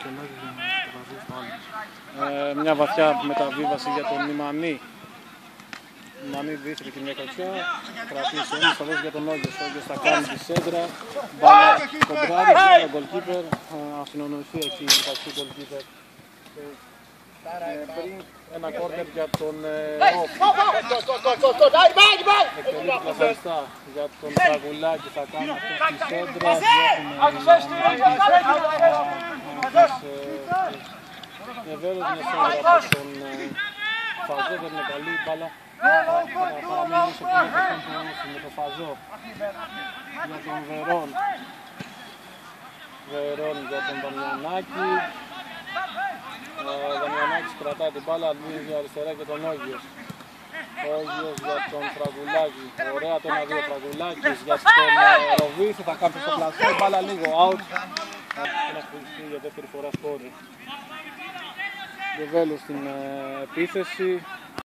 Μια βαθιά μεταβίβαση για τον Νιμανί. Νιμανί δείχνει και μια κατσιά. Κρατήσει όμως, θα δώσει για τον Όγιος. Ο Όγιος θα κάνει τη σέντρα. Μπάλα κοντράρει, μπάλα γκολκίπερ. Ασυνοννοηθεί εκεί μεταξύ γκολκίπερ. Πριν ένα κόρνερ για τον Ροφ. Εκτελεί πλασαριστά για τον Τραγουλάκη, θα κάνει αυτή τη σέντρα. Βεβαίως μια σέντρα από τον Φαζό, δεν είναι καλή μπάλα. Θα παραμείνει όσο πολύ με τον Φαζό. Για τον Βερόν. Βερόν για τον Δαμιανάκη. Ο Δαμιανάκης κρατάει την μπάλα, δίνει για αριστερά και τον Όγιος. Όγιος για τον Τραγουλάκη. Ωραία το 1-2 Τραγουλάκης για τον Ροβίθη, θα κάνει στο πλασέ, μπάλα λίγο out. Και να χτυπηθεί για δεύτερη φορά σκόρη. Βεβέλου στην επίθεση.